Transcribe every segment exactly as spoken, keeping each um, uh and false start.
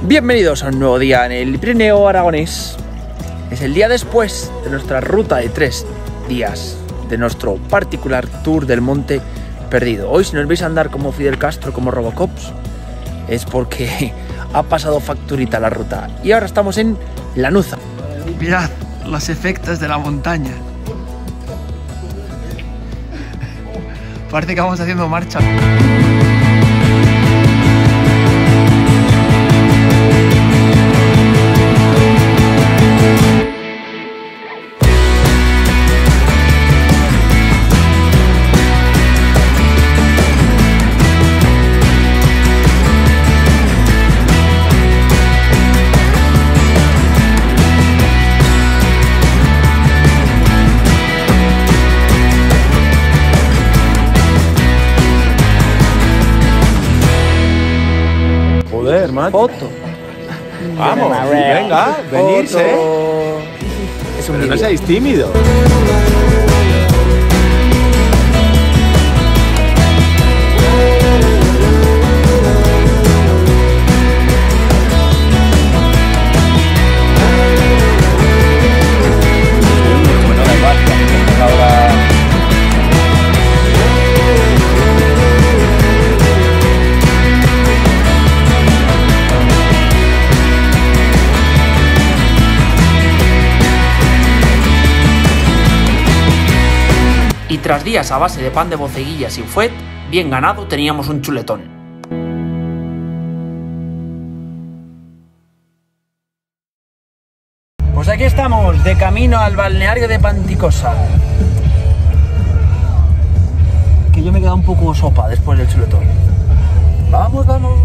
Bienvenidos a un nuevo día en el Pirineo Aragonés. Es el día después de nuestra ruta de tres días de nuestro particular tour del Monte Perdido. Hoy, si nos veis andar como Fidel Castro, como Robocops, es porque ha pasado facturita la ruta. Y ahora estamos en Lanuza. Mirad los efectos de la montaña. Parece que vamos haciendo marcha. Hermano. Foto. Vamos, venga, venirse. Es un Pero vídeo. no seáis tímidos. Bueno, da igual, ahora. Y tras días a base de pan de boceguilla sin fuet, bien ganado teníamos un chuletón. Pues aquí estamos, de camino al balneario de Panticosa. Que yo me he quedado un poco sopa después del chuletón. Vamos, vamos.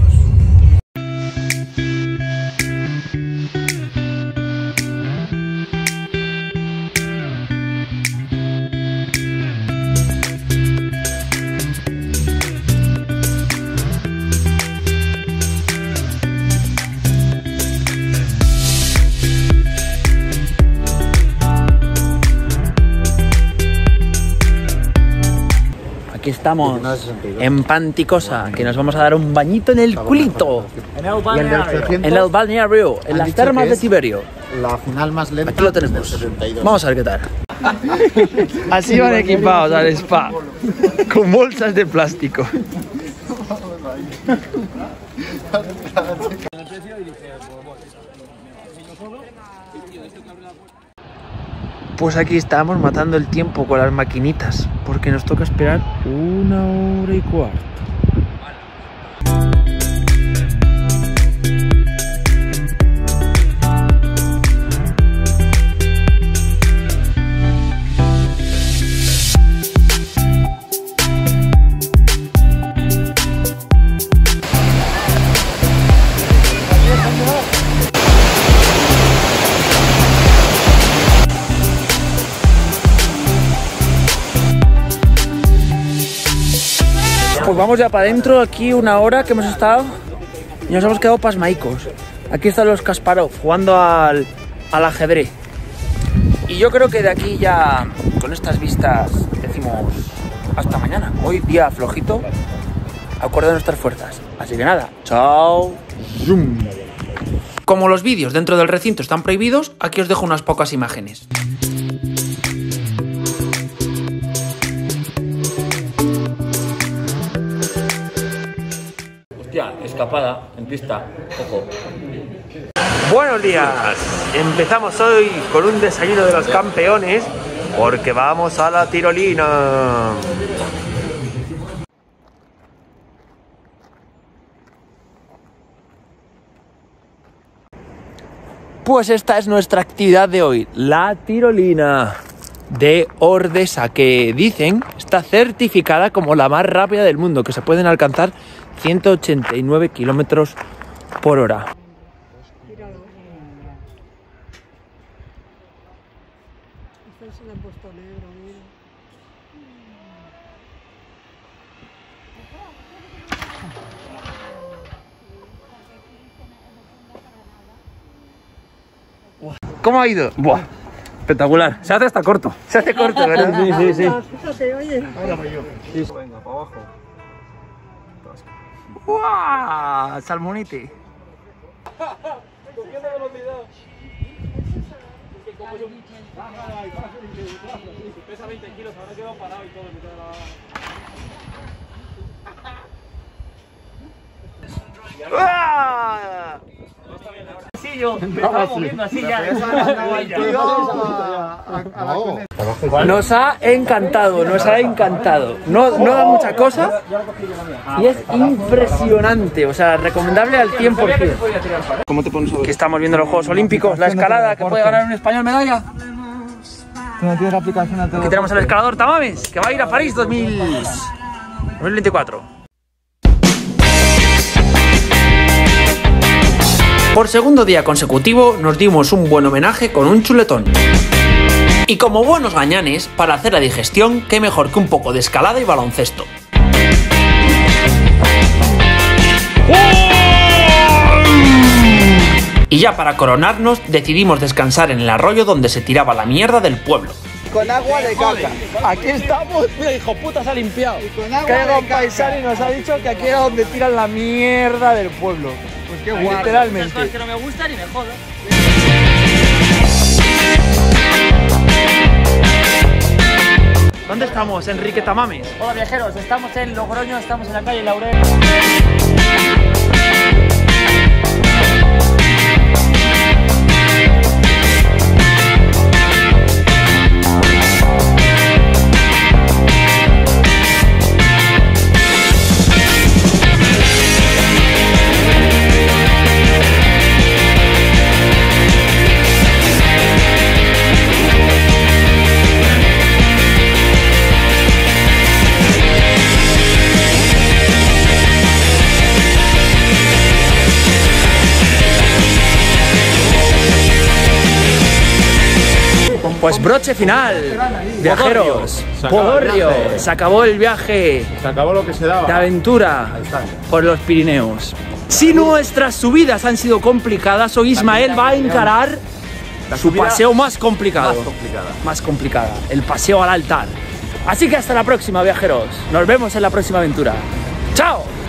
Aquí estamos en Panticosa, que nos vamos a dar un bañito en el culito. En el balneario. En el balneario, en las termas de Tiberio. La final más lenta. Aquí lo tenemos. Vamos a ver qué tal. Así van equipados al spa, con bolsas de plástico. Pues aquí estamos matando el tiempo con las maquinitas, porque nos toca esperar una hora y cuarto. Pues vamos ya para adentro, aquí una hora que hemos estado y nos hemos quedado pasmaicos. Aquí están los Kasparov jugando al, al ajedrez. Y yo creo que de aquí ya, con estas vistas, decimos hasta mañana. Hoy día flojito, acuerdo de nuestras fuerzas. Así que nada, chao. Zoom. Como los vídeos dentro del recinto están prohibidos, aquí os dejo unas pocas imágenes. Escapada en pista, ojo. Buenos días, empezamos hoy con un desayuno de los campeones porque vamos a la tirolina. Pues esta es nuestra actividad de hoy, la tirolina de Ordesa, que dicen está certificada como la más rápida del mundo, que se pueden alcanzar ciento ochenta y nueve kilómetros por hora. Se le ha puesto negro, mira. ¿Cómo ha ido? Buah, espectacular. Se hace hasta corto. Se hace corto, ¿verdad? Sí, sí, sí. Fíjate, oye. Venga, para abajo. ¡Guau! Salmonite. Cogiendo velocidad. Pesa veinte kilos, ahora quedado parado y todo en mitad de la... ¡Ah! Sí, yo me estaba moviendo así ya. Nos ha encantado, nos ha encantado. No, no da mucha cosa y es impresionante, o sea, recomendable al cien por cien. ¿Cómo te pones a ver? Que estamos viendo los Juegos Olímpicos, la escalada, que puede ganar un español medalla. Tú no tienes aplicación a todo. Aquí tenemos al escalador Tamames, que va a ir a París dos mil veinticuatro. Por segundo día consecutivo nos dimos un buen homenaje con un chuletón. Y como buenos gañanes, para hacer la digestión, qué mejor que un poco de escalada y baloncesto. Y ya para coronarnos, decidimos descansar en el arroyo donde se tiraba la mierda del pueblo. Con agua de caca. Aquí estamos, mira, hijo puta, se ha limpiado. con agua Que ha llegado de un caca. paisano y nos ha dicho que aquí era donde tiran la mierda del pueblo. Pues qué guay. Literalmente. que no me gustan y me jodan. ¿Dónde estamos, Enrique Tamames? Hola viajeros, estamos en Logroño, estamos en la calle Laurel. Pues broche final, viajeros. Se acaba el Podorrio, viaje. se acabó el viaje Se acabó lo que se de daba. aventura por los Pirineos. Si nuestras subidas han sido complicadas, hoy Ismael va a encarar su subida paseo más complicado. más complicada. Más complicada, el paseo al altar. Así que hasta la próxima, viajeros. Nos vemos en la próxima aventura. ¡Chao!